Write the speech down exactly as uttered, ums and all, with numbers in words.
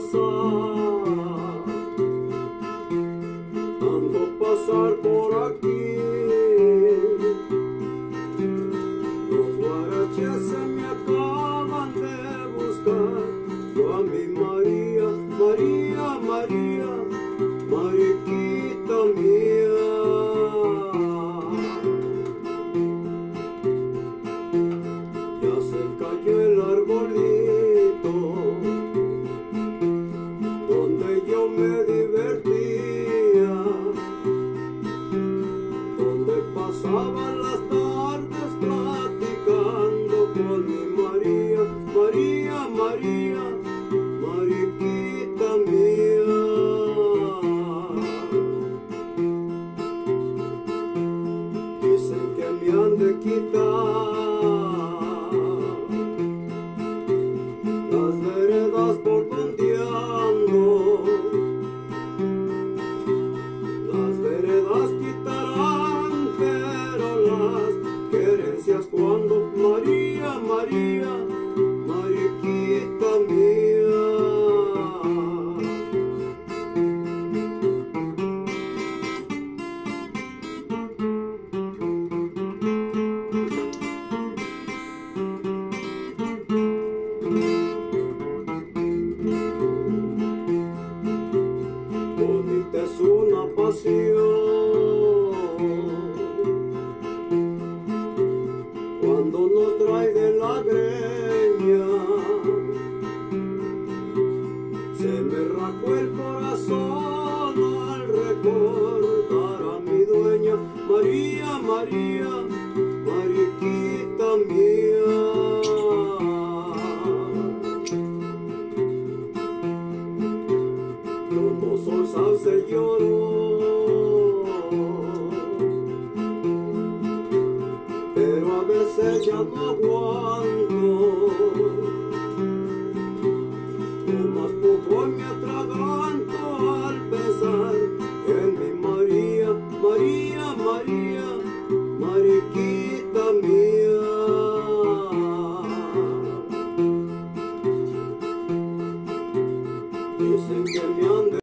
pasar, tanto pasar por aquí. Los guaraches se me acaban de buscar. Yo a mi María, María, María, Mariquita mía. Ya se cayó el arbolito donde yo me divertía, donde pasaba las tardes platicando con mi María, María, María, Mariquita mía. Dicen que me han de quitar las veredas por donde ando, las veredas quitarán, pero las querencias cuando, María, María, Mariquita mía. Bonita es una pasión cuando nos trae de la greña. Se me rajó el corazón al recordar a mi dueña, María, María, Mariquita mía. Como sol salsa lloró, pero a veces ya no aguanto.